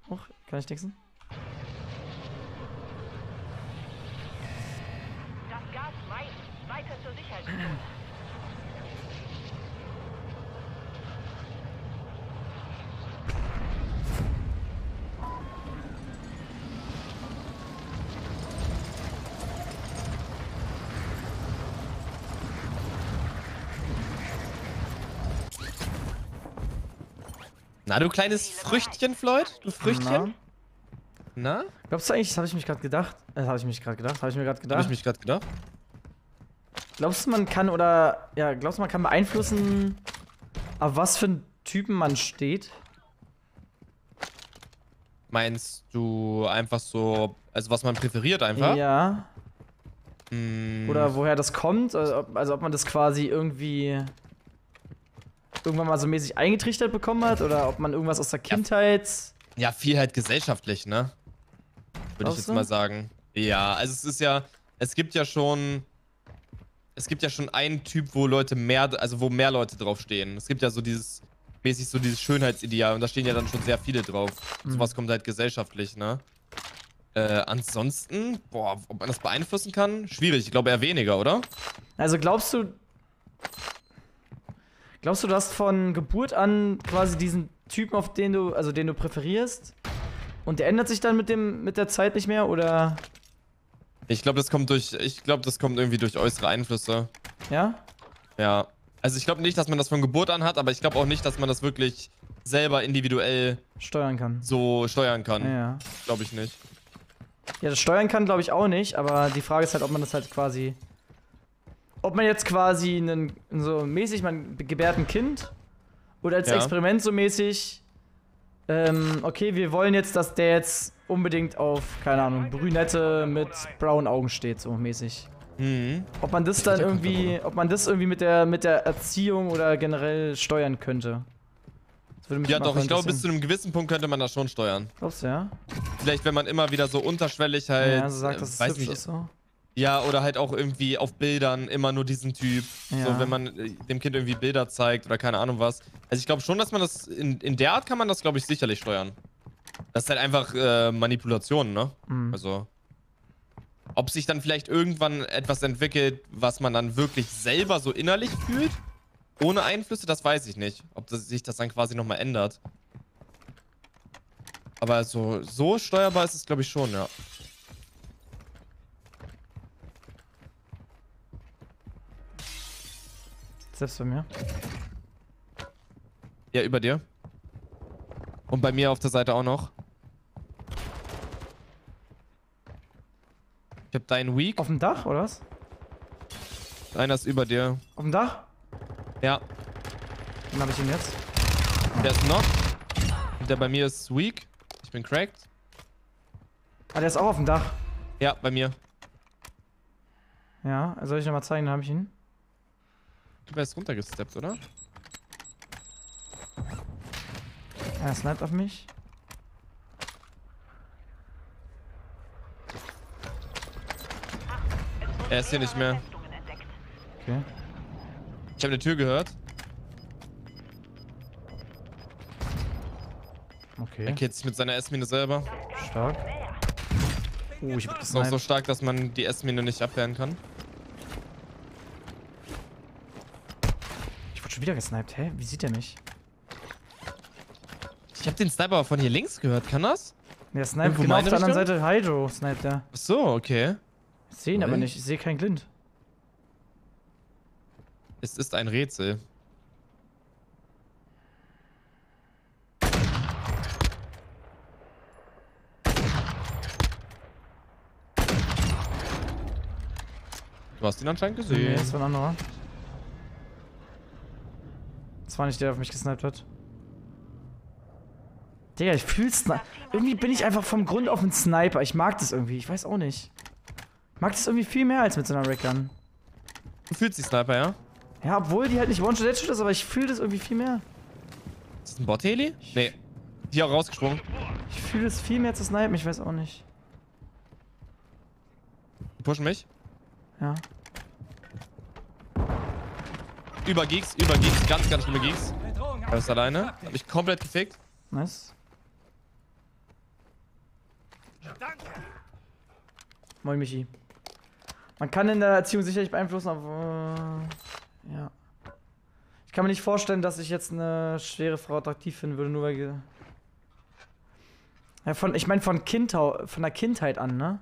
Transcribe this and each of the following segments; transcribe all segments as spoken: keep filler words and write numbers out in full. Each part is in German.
Hoch, kann ich dixen? Das Gas weit, weiter zur Sicherheitszone. Na, du kleines Früchtchen, Floyd? Du Früchtchen? Na? Na? Glaubst du eigentlich, das habe ich mich gerade gedacht? Das habe ich mich gerade gedacht. Habe ich mir gerade gedacht. Habe ich mich gerade gedacht. Glaubst du, man kann oder ja, glaubst du, man kann beeinflussen, auf was für einen Typen man steht? Meinst du einfach so, also was man präferiert einfach? Ja. Hm. Oder woher das kommt? Also ob, also ob man das quasi irgendwie irgendwann mal so mäßig eingetrichtert bekommen hat oder ob man irgendwas aus der Kindheit. Ja, viel halt gesellschaftlich, ne? Würde ich jetzt mal sagen. Ja, also es ist ja, es gibt ja schon, es gibt ja schon einen Typ, wo Leute mehr, also wo mehr Leute draufstehen. Es gibt ja so dieses, mäßig so dieses Schönheitsideal und da stehen ja dann schon sehr viele drauf. Mhm. Sowas kommt halt gesellschaftlich, ne? Äh, ansonsten, boah, ob man das beeinflussen kann? Schwierig, ich glaube eher weniger, oder? Also glaubst du, glaubst du, du hast von Geburt an quasi diesen Typen, auf den du, also den du präferierst? Und der ändert sich dann mit dem, mit der Zeit nicht mehr, oder? Ich glaube, das kommt durch, ich glaube, das kommt irgendwie durch äußere Einflüsse. Ja? Ja. Also ich glaube nicht, dass man das von Geburt an hat, aber ich glaube auch nicht, dass man das wirklich selber individuell steuern kann. So steuern kann. Ja, ja. Glaube ich nicht. Ja, das steuern kann, glaube ich auch nicht, aber die Frage ist halt, ob man das halt quasi, ob man jetzt quasi einen, so mäßig, man gebärt ein Kind oder als Ja. Experiment so mäßig, ähm, okay, wir wollen jetzt, dass der jetzt unbedingt auf, keine Ahnung, Brünette mit braunen Augen steht, so mäßig. Mhm. Ob man das dann irgendwie, ob man das irgendwie mit der, mit der Erziehung oder generell steuern könnte. Das würde mich Ja mal doch, ich glaube, interessieren. bis zu einem gewissen Punkt könnte man das schon steuern. Glaubst du, ja? Vielleicht, wenn man immer wieder so unterschwellig halt, Ja, so sagt, dass es weiß hübsch nicht, ist so. ja, oder halt auch irgendwie auf Bildern immer nur diesen Typ. Ja. So, wenn man äh, dem Kind irgendwie Bilder zeigt oder keine Ahnung was. Also ich glaube schon, dass man das, in, in der Art kann man das, glaube ich, sicherlich steuern. Das ist halt einfach äh, Manipulation, ne? Mhm. Also, ob sich dann vielleicht irgendwann etwas entwickelt, was man dann wirklich selber so innerlich fühlt, ohne Einflüsse, das weiß ich nicht. Ob das, sich das dann quasi nochmal ändert. Aber so, so steuerbar ist es, glaube ich, schon, ja. Selbst bei mir. Ja, über dir. Und bei mir auf der Seite auch noch. Ich hab deinen Weak. Auf dem Dach, oder was? Einer ist über dir. Auf dem Dach? Ja. Dann habe ich ihn jetzt. Der ist knocked. Und der bei mir ist weak. Ich bin cracked. Ah, der ist auch auf dem Dach. Ja, bei mir. Ja, soll ich dir mal zeigen, dann habe ich ihn. Du wärst runtergesteppt, oder? Er sniped auf mich. Er ist hier nicht mehr. Okay. Ich habe eine Tür gehört. Okay. Er killt sich mit seiner S-Mine selber. Stark. Oh, ich hab Ist auch gesniped. so stark, dass man die S-Mine nicht abwehren kann. Ich wurde schon wieder gesniped. Hä? Wie sieht der mich? Ich habe den Sniper von hier links gehört. Kann das? Der sniped Irgendwo genau auf meine der anderen Richtung? Seite. Hydro sniped der. Ach so, okay. Ich sehe ihn aber Nein. nicht. Ich sehe keinen Glint. Es ist ein Rätsel. Du hast ihn anscheinend Nee, gesehen. das war ein anderer. Das war nicht der, der auf mich gesniped hat. Digga, ich fühl's. Irgendwie bin ich einfach vom Grund auf ein Sniper. Ich mag das irgendwie. Ich weiß auch nicht. Ich mag das irgendwie viel mehr als mit so einer Rackgun. Du fühlst die Sniper, ja? Ja, obwohl die halt nicht One-Shot-Headshot ist, aber ich fühle das irgendwie viel mehr. Ist das ein Bot-Heli? Nee. Hier auch rausgesprungen. Ich fühle es viel mehr zu snipen, ich weiß auch nicht. Die pushen mich. Ja. Über Geeks, über Geeks. Ganz, ganz schlimme Geeks. Er ist alleine. Hab ich komplett gefickt. Nice. Moin, Michi. Man kann in der Erziehung sicherlich beeinflussen, aber... Äh, ja. Ich kann mir nicht vorstellen, dass ich jetzt eine schwere Frau attraktiv finden würde, nur weil... Ja, von, ich meine von, kind, von der Kindheit an, ne?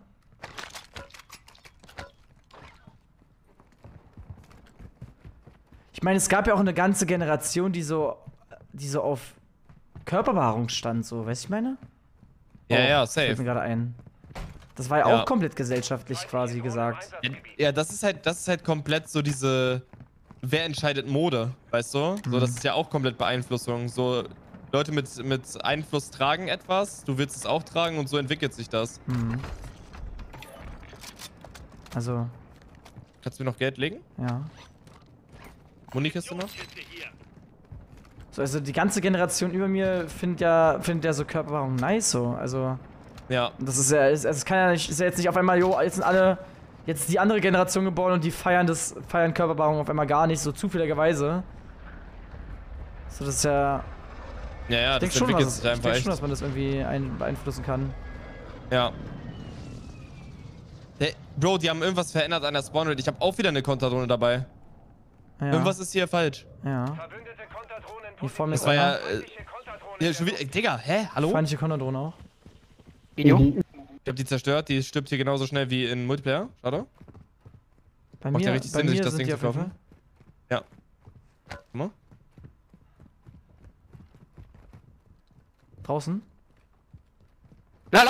Ich meine, es gab ja auch eine ganze Generation, die so, die so auf Körperbehaarung stand, so, weißt du, ich meine? Ja, oh, ja, fällt safe. mir gerade ein. Das war ja, Ja. auch komplett gesellschaftlich quasi gesagt. Ja, das ist halt, das ist halt komplett so diese, wer entscheidet Mode, weißt du? Mhm. So, das ist ja auch komplett Beeinflussung. So, Leute mit, mit Einfluss tragen etwas, du willst es auch tragen und so entwickelt sich das. Mhm. Also, Kannst du mir noch Geld legen? ja. Monikiste noch? So, also die ganze Generation über mir findet ja, findet ja so Körperbehaarung nice, so, also... Ja. Das ist ja, es, es kann ja nicht, ist ja jetzt nicht auf einmal, jo, jetzt sind alle, jetzt die andere Generation geboren und die feiern das, feiern Körperbehaarung auf einmal gar nicht, so zufälligerweise. So, das ist ja... Ja, ja, Ich denke das schon, entwickelt was- sich ich einfach denk echt. schon, dass man das irgendwie ein, beeinflussen kann. Ja. Der, Bro, die haben irgendwas verändert an der Spawnrate. Ich habe auch wieder eine Konterdrohne dabei. Ja. Irgendwas ist hier falsch. Ja. Verbündete Konterdrohnen Hier vor mir Das ist war ja... einer. Äh, feindliche Konterdrohnen hier, schon wieder, Digga, hä? Hallo? Feindliche Konterdrohne auch. Video? Ich hab die zerstört, die stirbt hier genauso schnell wie in Multiplayer. Schade. Bei Macht mir, ja richtig bei Sinn, sich mir das sind Ding die zu auf jeden kaufen. Fall. Ja. Guck mal. Draußen. Là, là.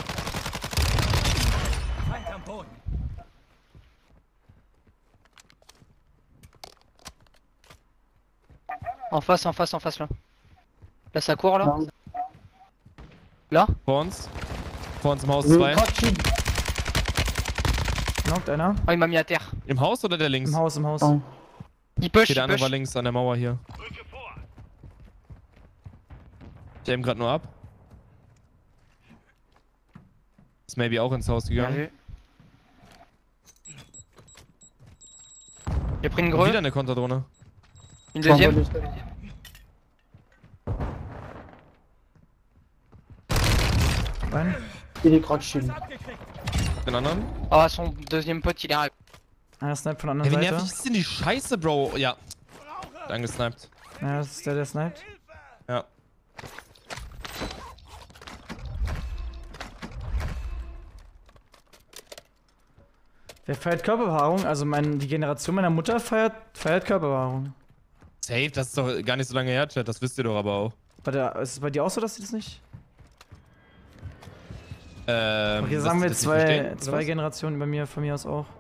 En face, en face, en face là. Là ça court là. Là. Vor uns. Vor uns im Haus zwei. Knockt einer. Oh il m'a mis à terre. Im Haus oder der links? Im Haus, im Haus. Il push, Okay, der il andere push. war links an der Mauer hier. Ich aim gerade nur ab. Ist maybe auch ins Haus Bien gegangen. vu. J'ai pris une Und greu, wieder eine Konterdrohne. une deuxième. Rein. Il est crack shield. Den anderen. Oh son deuxième pote il est arrivé. Einer Snipe von der Hey, anderen wie Seite. nervig ist denn die Scheiße, Bro? Ja. Dann gesniped. Ja, das ist der, der sniped. Ja. Wer feiert Körperbehaarung? Also mein, die Generation meiner Mutter feiert, feiert Körperbehaarung. Safe, das ist doch gar nicht so lange her, Chat. Das wisst ihr doch aber auch. Bei der, ist es bei dir auch so, dass sie das nicht? Ähm, Okay, dass sagen die wir das nicht zwei, verstehen, oder zwei was? Generationen bei mir, von mir aus auch.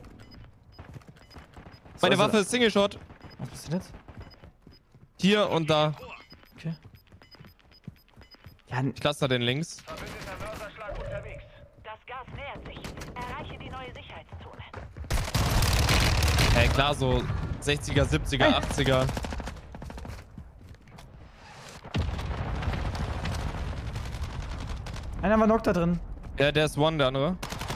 Meine So, also- Waffe ist Single Shot. Was passiert jetzt? Hier und da. Okay. Ja, n- Ich cluster den links. Verbündeter Mörserschlag unterwegs. Das Gas nähert sich. Erreiche die neue Sicherheitszone. Hey, klar, so sechziger, siebziger, achtziger. einer war noch da drin. Ja, der ist One, der andere.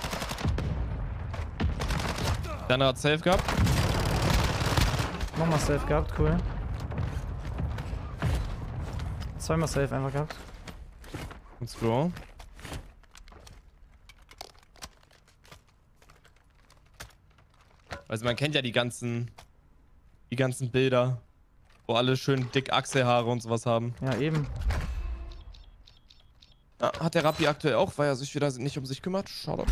Der andere hat Safe gehabt. Nochmal safe gehabt, cool. Zweimal safe einfach gehabt. Und Bro. Also man kennt ja die ganzen, die ganzen Bilder, wo alle schön dick Achselhaare und sowas haben. Ja, eben. Ja, hat der Rappi aktuell auch, weil er sich wieder nicht um sich kümmert. Schade.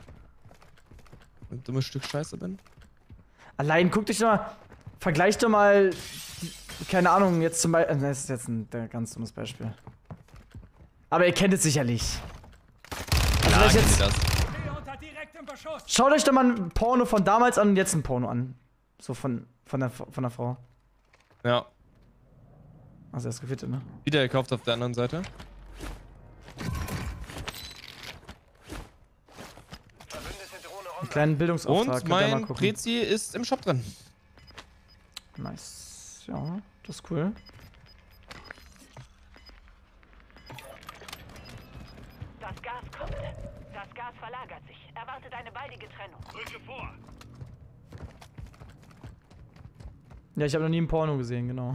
Ein dummes Stück Scheiße bin. Allein, guck dich doch mal. Vergleich doch mal. Die, keine Ahnung, jetzt zum Beispiel. Das ist jetzt ein der ganz dummes Beispiel. Aber ihr kennt es sicherlich. Also Klar, wenn ich kennt jetzt, ihr das. schaut euch doch mal ein Porno von damals an und jetzt ein Porno an. So von, von, der, von der Frau. Ja. Also er ist gefittet, ne? Wieder gekauft auf der anderen Seite. Verbündete Drohne Einen kleinen Bildungsauftrag. Und könnt ihr mal mein gucken. Prezi ist im Shop drin. Nice. Ja, das ist cool. Das Gas kommt. Das Gas verlagert sich. Erwartet eine baldige Trennung. Ja, ich habe noch nie ein Porno gesehen, genau.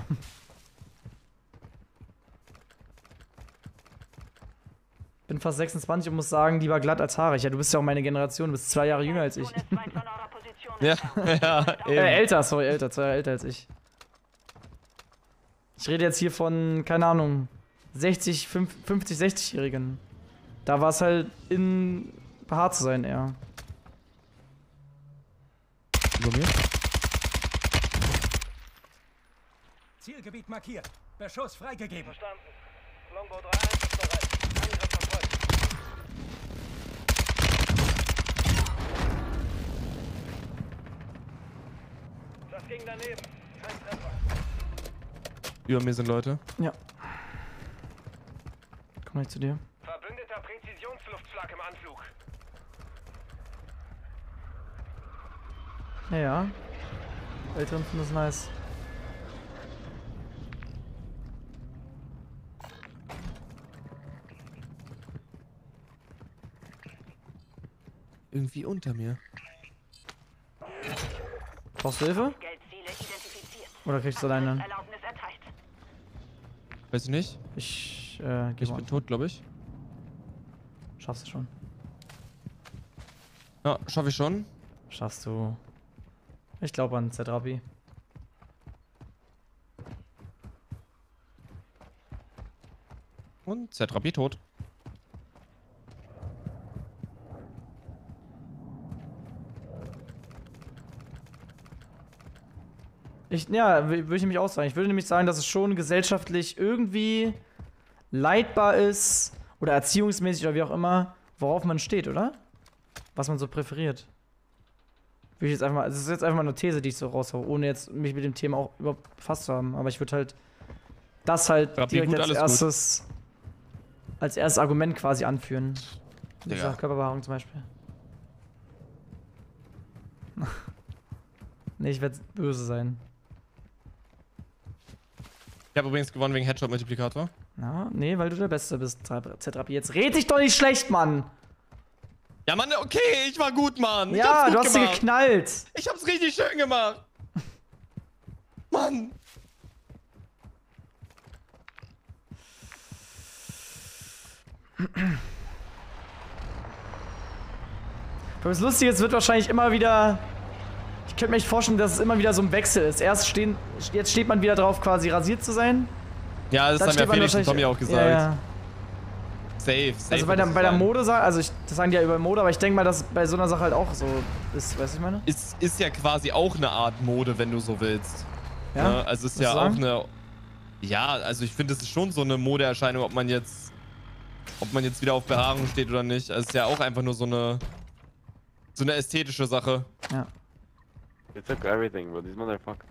bin fast sechsundzwanzig und muss sagen, lieber glatt als haarig. Ja, du bist ja auch meine Generation, du bist zwei Jahre jünger als ich. Zone ist weit von eurer Position Ja, entfernt. ja, Äh, eben. älter, sorry, älter, zwei Jahre älter als ich. Ich rede jetzt hier von, keine Ahnung, sechzig, fünfzig, sechzig-Jährigen. Da war es halt in behaart zu sein, eher. Über mir? Zielgebiet markiert. Beschuss freigegeben. Verstanden. Longbow drei eins ist bereit. Angriff erfolgt. Das ging daneben. Kein Treffer. Über mir sind Leute. Ja. Komm gleich zu dir. Verbündeter Präzisionsluftschlag im Anflug. Ja, ja. Älteren finden das nice. Irgendwie unter mir. Brauchst du Hilfe? Geldziele identifiziert. Oder kriegst du alleine? Erlaubnis erteilt. Weiß ich nicht. Ich, äh, geh Ich mal. bin tot, glaube ich. Schaffst du schon. Ja, schaffe ich schon. Schaffst du. Ich glaube an Z-Rabi. Und Z-Rabi tot. Ich, ja, w- würde ich nämlich auch sagen. Ich würde nämlich sagen, dass es schon gesellschaftlich irgendwie leitbar ist oder erziehungsmäßig oder wie auch immer, worauf man steht, oder? Was man so präferiert. Würde ich jetzt einfach mal, also das ist jetzt einfach mal eine These, die ich so raushaue, ohne jetzt mich mit dem Thema auch überhaupt befasst zu haben. Aber ich würde halt das halt Rabi, direkt gut, als alles gut. erstes als erstes Argument quasi anführen. Mit dieser Digga. Körperbehaarung zum Beispiel. Nee, ich werde böse sein. Ich habe übrigens gewonnen wegen Headshot-Multiplikator. Na, nee, weil du der Beste bist, Z-Rabi. Jetzt red dich doch nicht schlecht, Mann! Ja, Mann, okay, ich war gut, Mann. Ich Ja, hab's gut du hast sie gemacht. geknallt! Ich hab's richtig schön gemacht. Mann. Aber das Lustige ist, es wird wahrscheinlich immer wieder. Ich könnte mir echt vorstellen, dass es immer wieder so ein Wechsel ist. Erst stehen, jetzt steht man wieder drauf, quasi rasiert zu sein. Ja, das Dann haben steht ja man Felix und wahrscheinlich- Tommy auch gesagt. Ja, ja. Safe, safe. Also bei der, wird das bei der sein. Mode, sa- also ich, das sagen die ja über Mode, aber ich denke mal, dass bei so einer Sache halt auch so ist, weißt du, ich meine? Ist, ist ja quasi auch eine Art Mode, wenn du so willst. Ja? Ne? Also ist Würdest ja du auch sagen? eine. Ja, also ich finde, es ist schon so eine Modeerscheinung, ob man jetzt. Ob man jetzt wieder auf Behaarung steht oder nicht. Also es ist ja auch einfach nur so eine. So eine ästhetische Sache. Ja. They took everything, bro. These motherfuckers.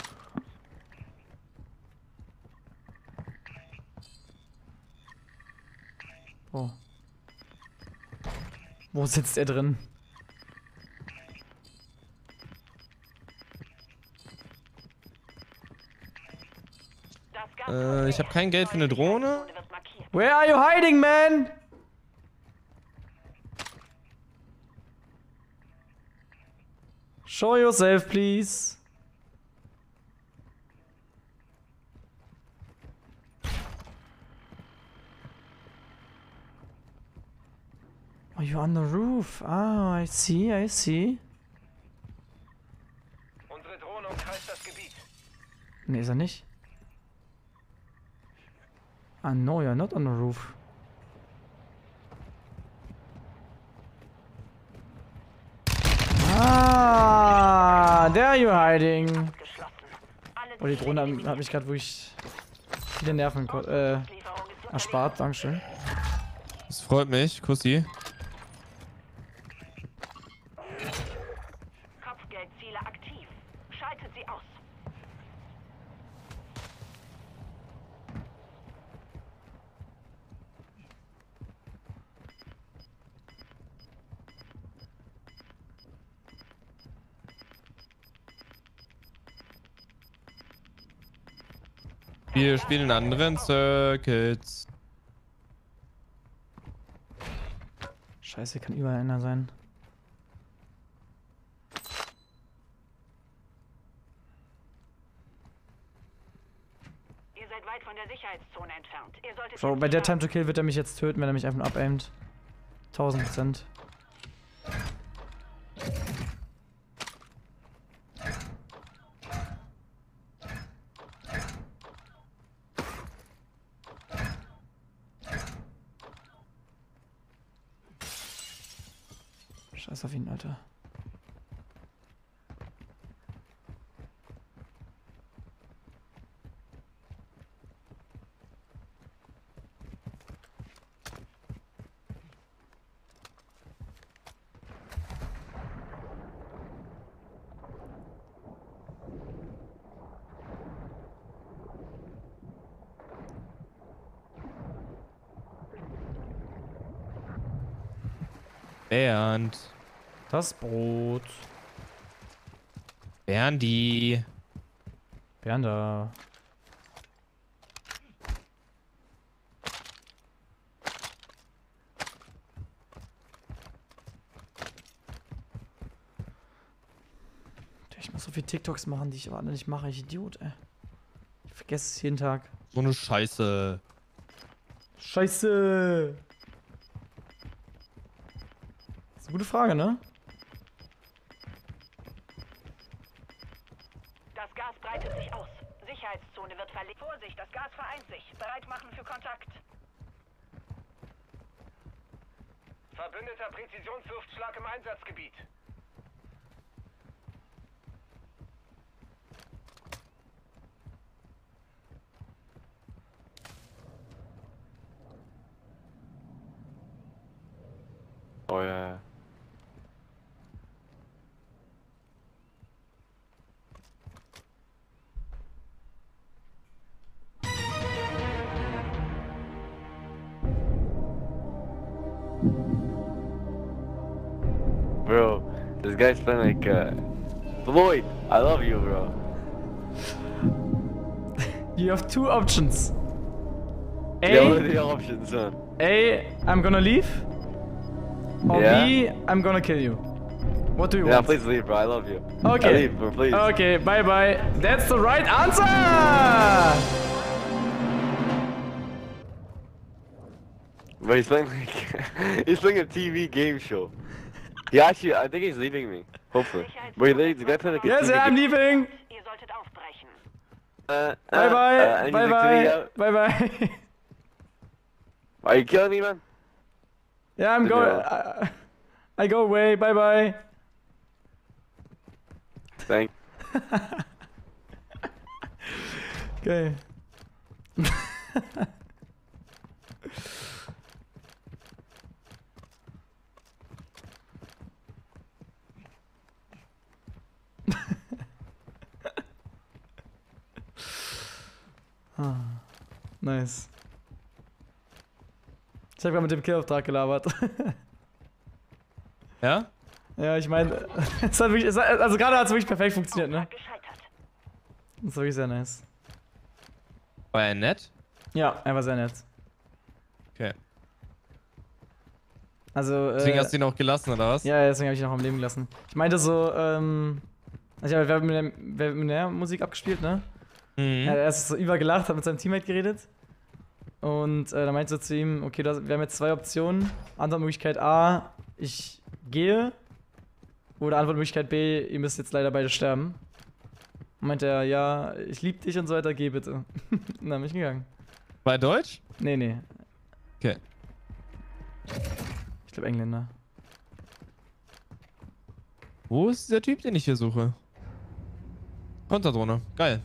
Oh. Wo sitzt er drin? Das Gas Äh, ich habe kein Geld für eine Drohne. Zone wird markiert. Where are you hiding, man? Show yourself, please. Are you on the roof? Ah, I see, I see. Unsere Drohne umkreist das Gebiet. Nee, ist er nicht. Ah, no, you're not on the roof. Ah, there you're hiding. Geschlossen. Alle Oh, die Ziele Drohne eliminiert. hat mich gerade wirklich viele Nerven ko- äh, Lieferung ist erspart. Dankeschön. Das freut mich. Kussi. Kopfgeldziele aktiv. Schaltet sie aus. Wir spielen in anderen Circuits. Scheiße, kann überall einer sein. Ihr seid weit von der Sicherheit Sicherheitszone entfernt. Ihr solltet Bro, jetzt bei der sterben. Time to Kill wird er mich jetzt töten, wenn er mich einfach abaimt. tausend Prozent. Scheiß auf ihn, Alter. Bernd. Das Brot. Berndi. Bernder. Ich muss so viele TikToks machen, die ich aber alle nicht mache. Ich Idiot, ey. Ich vergesse es jeden Tag. So eine Scheiße. Scheiße. Das ist eine gute Frage, ne? Das Gas breitet sich aus. Sicherheitszone wird verlegt. Vorsicht, das Gas vereint sich. Bereit machen für Kontakt. Verbündeter Präzisionsluftschlag im Einsatzgebiet. Oh yeah. Bro, this guy's playing like uh Floyd, I love you, bro. You have two options. Yeah, what are A, the options, son? A, I'm gonna leave. Or Yeah. B, I'm gonna kill you. What do you Yeah, want? please leave, bro. I love you. Okay. I leave, bro, please. Okay, bye bye. That's the right answer! But he's playing like he's playing a T V game show. He actually, I think he's leaving me. Hopefully. But he, the guy playing like a Yes, T V I'm game. leaving. Ihr solltet aufbrechen. Uh, Bye uh, bye. uh, and Bye he's like tweeting bye. out, Bye bye. are you killing me, man? Yeah, I'm No. going. I, I go away. Bye bye. Thank. Okay. ah, nice. Ich habe gerade mit dem Killauftrag gelabert. Ja? Ja, ich meine, es hat wirklich, es hat, also gerade hat es wirklich perfekt funktioniert, ne? Gescheitert. Das war wirklich sehr nice. War er nett? Ja, er war sehr nett. Okay. Also, Deswegen äh, hast du ihn auch gelassen, oder was? ja, deswegen habe ich ihn auch am Leben gelassen. Ich meinte so, ähm, ich habe Wer wird Millionär Musik abgespielt, ne? Mhm. Er hat erst so übergelacht, hat mit seinem Teammate geredet. Und äh, dann meinte so zu ihm, okay, das, wir haben jetzt zwei Optionen. Antwortmöglichkeit A, ich gehe. Oder Antwortmöglichkeit B, ihr müsst jetzt leider beide sterben. Und meinte er, ja, ich lieb dich und so weiter, geh bitte. Und dann bin ich gegangen. Bei Deutsch? Nee, nee. Okay. Ich glaube Engländer. Wo ist der Typ, den ich hier suche? Konterdrohne. Geil.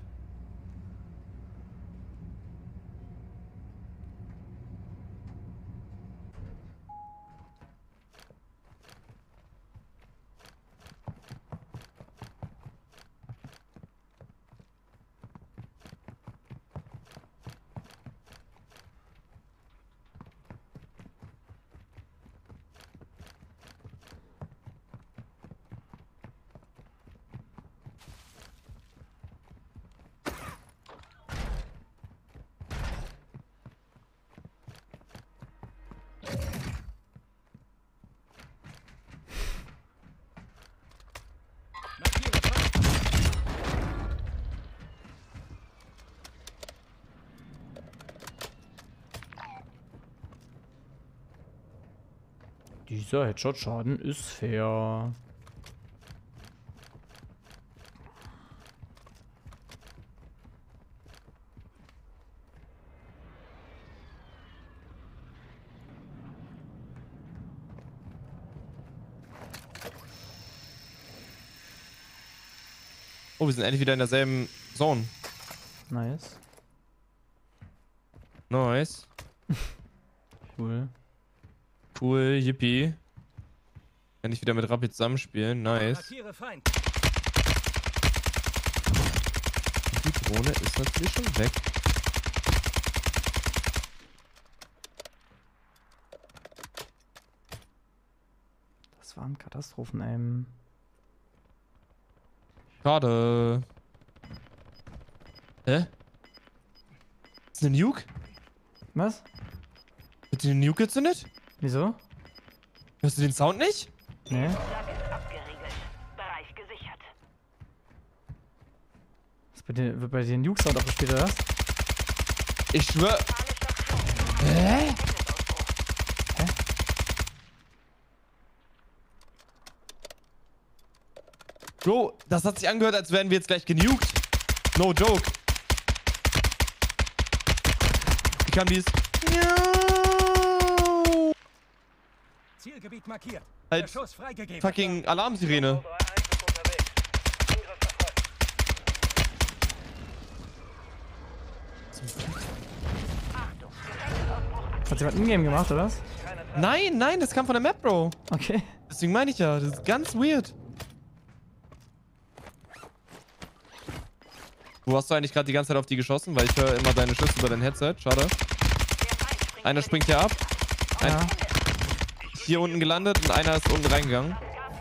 Dieser Headshot-Schaden ist fair. Oh, wir sind endlich wieder in derselben Zone. Nice. Nice. Cool. Cool, yippie. Kann ich wieder mit Rapid zusammenspielen. Nice. Markiere Feind. Die Drohne ist natürlich schon weg. Das war ein Katastrophen-Aim. Schade. Hä? Ist eine Nuke? Was? Wird die eine Nuke gezündet? Wieso? Hörst du den Sound nicht? Nee. Flagge ist abgeriegelt. Bereich gesichert. Was bei dir, wird bei dir ein Nuke-Sound abgespielt oder was? Ich schwör. Hä? Hä? Bro, das hat sich angehört, als wären wir jetzt gleich genuked. No joke. Wie kam dies? Zielgebiet markiert. Halt Beschuss freigegeben. fucking Alarmsirene. drei eins ist unterwegs. Angriff erfolgt. Achtung, Gefängnisausbruch. Hat jemand Ingame gemacht oder was? Nein, nein, das kam von der Map, Bro. Okay. Deswegen meine ich ja, das ist ganz weird. Wo hast du eigentlich gerade die ganze Zeit auf die geschossen? Weil ich höre immer deine Schüsse über dein Headset. Schade. Einer springt hier ab. Ein Ja. hier unten gelandet und einer ist unten reingegangen.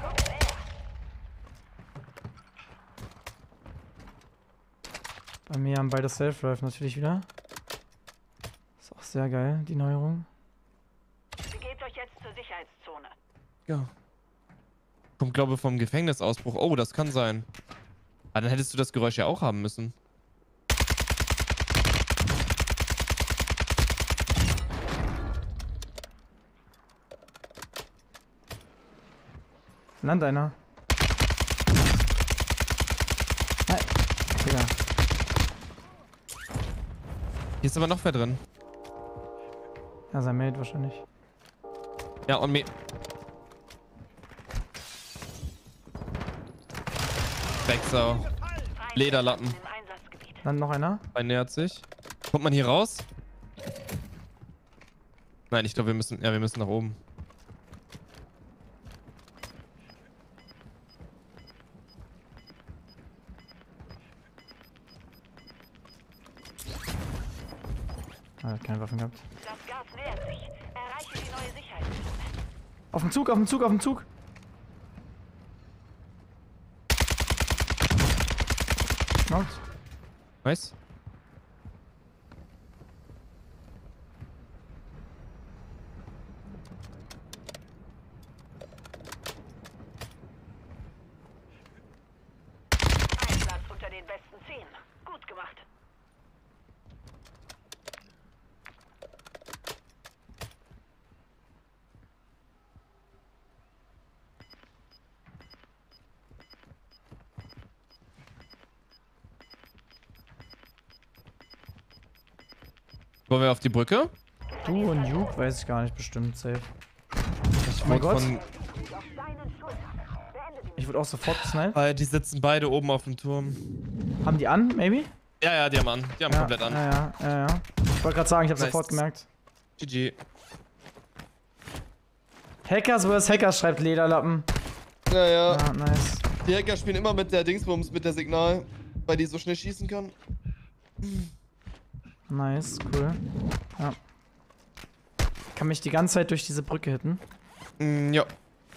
Bei mir haben beide Self-Drive natürlich wieder. Ist auch sehr geil, die Neuerung. Begebt euch jetzt zur Sicherheitszone. Ja. Kommt, glaube ich, vom Gefängnisausbruch. Oh, das kann sein. Aber dann hättest du das Geräusch ja auch haben müssen. Land einer. Nein. Digga. Hier ist aber noch wer drin. Ja, sein Mate wahrscheinlich. Ja, und mir. Drecksau. Lederlappen. Im Einsatzgebiet. Land noch einer. Ein nähert sich. Kommt man hier raus? Nein, ich glaube, wir müssen. Ja, wir müssen nach oben. Ah, hat keine Waffen gehabt. Das Gas nähert sich. Erreiche die neue Sicherheitszone. Auf dem Zug, auf dem Zug, auf dem Zug. Knockt. Nice. Ein Platz unter den besten zehn. Gut gemacht. Wollen wir auf die Brücke? Du und Juke weiß ich gar nicht bestimmt, safe. Ich mein wurde Gott. von. Ich wurde auch sofort gesniped. Äh, die sitzen beide oben auf dem Turm. Haben die an, maybe? Ja, ja, die haben an. Die haben Ja, komplett an. ja, ja, ja, ja. Ich wollte gerade sagen, ich habe Nice. sofort gemerkt. G G. Hackers versus Hackers, schreibt Lederlappen. Ja, ja. Ah, nice. Die Hacker spielen immer mit der Dingsbums, mit der Signal, weil die so schnell schießen kann. Nice, cool. Ja. Kann mich die ganze Zeit durch diese Brücke hitten. Mm, ja.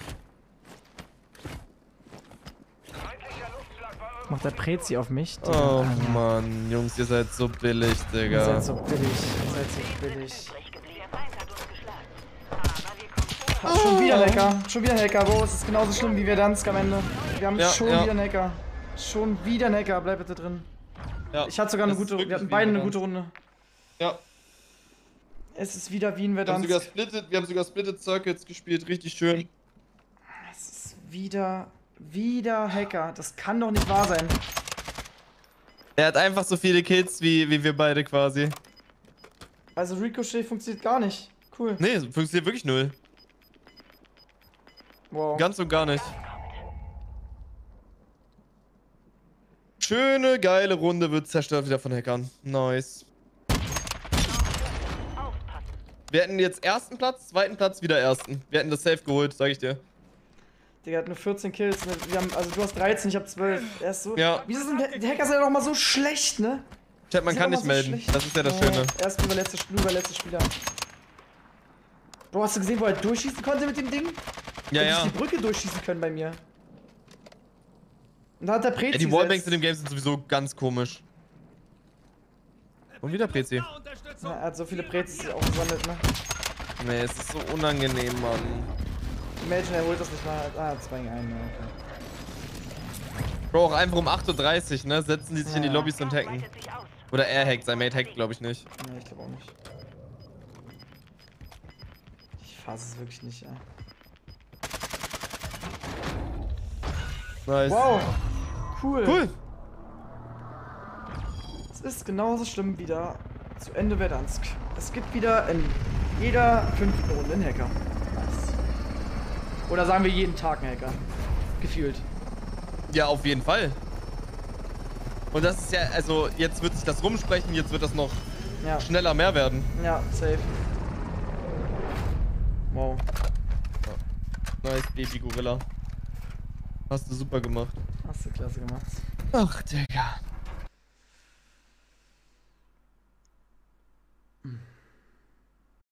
Macht der Prezi auf mich. Digga. Oh Alter. Mann, Jungs, ihr seid so billig, Ihr Digga. seid so billig. Ihr seid so billig. Übrig geblieben. Der Feind hat uns geschlagen. Aber wir kommen vor. Ah, schon wieder ein Hacker. Schon wieder ein Hacker, Bro. Es ist genauso schlimm wie Verdansk am Ende. Wir haben Ja, schon ja. wieder einen Hacker. Schon wieder ein Hacker. Bleib bitte drin. Ja, Ich hatte sogar eine das ist gute Runde. Wir wirklich hatten beide eine viel gute Runde. Ja. Es ist wieder wie in Wir haben Verdansk. sogar Splitted, wir haben sogar Splitted Circuits gespielt, richtig schön. Es ist wieder, wieder Hacker. Das kann doch nicht wahr sein. Er hat einfach so viele Kills wie, wie wir beide quasi. Also Ricochet funktioniert gar nicht. Cool. Nee, funktioniert wirklich null. Wow. Ganz und gar nicht. Schöne, geile Runde wird zerstört wieder von Hackern. Nice. Wir hätten jetzt ersten Platz, zweiten Platz, wieder ersten. Wir hätten das safe geholt, sag ich dir. Digga hat nur vierzehn Kills. Ne? Wir haben, also du hast dreizehn, ich hab zwölf. Er ist so. Ja. Wieso sind die Hacker sind ja doch mal so schlecht, ne? Chat, man Sind kann doch nicht mal so melden. schlecht. Das ist ja das Oh, Schöne. Erst über letzte, nur über letzte Spieler. Bro, hast du gesehen, wo er durchschießen konnte mit dem Ding? Ja, Hätte ja. ich die Brücke durchschießen können bei mir. Und da hat der Prezi ja die Wallbanks in gesetzt. dem Game sind sowieso ganz komisch. Und wieder Prezi. Ja, er hat so viele Prezis auch gesammelt, ne? Nee, es ist so unangenehm, Mann. Imagine, er holt das nicht mal. Ah, zwei gegen einen, ja, okay. Bro, auch einfach um acht Uhr dreißig, ne? Setzen die sich in die Ja. Lobbys und hacken. Oder er hackt, sein Mate hackt, glaube ich nicht. Nee, ich glaube auch nicht. Ich fasse es wirklich nicht, ja. Nice. Wow! Cool! Cool! Es ist genauso schlimm wieder zu Ende Verdansk. Es gibt wieder in jeder fünften Runde einen Hacker. Nice. Oder sagen wir jeden Tag einen Hacker. Gefühlt. Ja, auf jeden Fall. Und das ist ja, also jetzt wird sich das rumsprechen, jetzt wird das noch Ja. schneller mehr werden. Ja, safe. Wow. Nice, Baby Gorilla. Hast du super gemacht. Hast du klasse gemacht. Ach, Digga.